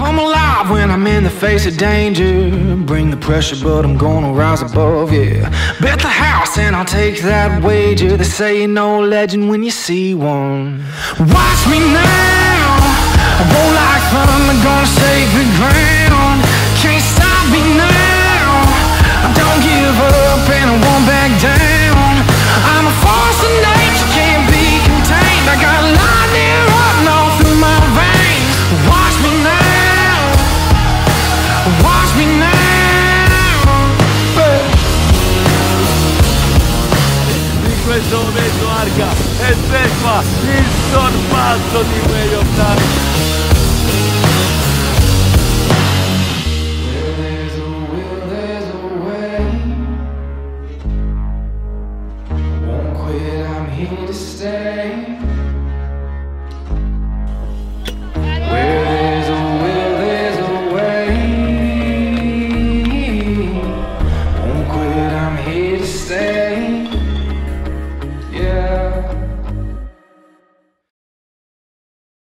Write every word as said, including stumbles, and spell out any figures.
come alive when I'm in the face of danger. Bring the pressure, but I'm gonna rise above, yeah. Bet the house and I'll take that wager. They say you know a legend when you see one. Watch me now, I roll like thunder, gonna shake the ground. Can't stop me now, I don't give up and I won't back down. I'm a force of nature, can't be contained. I got lightning running all through my veins. Watch me now, watch me now. In questo momento Arca effettua il sorpasso di Way of Time.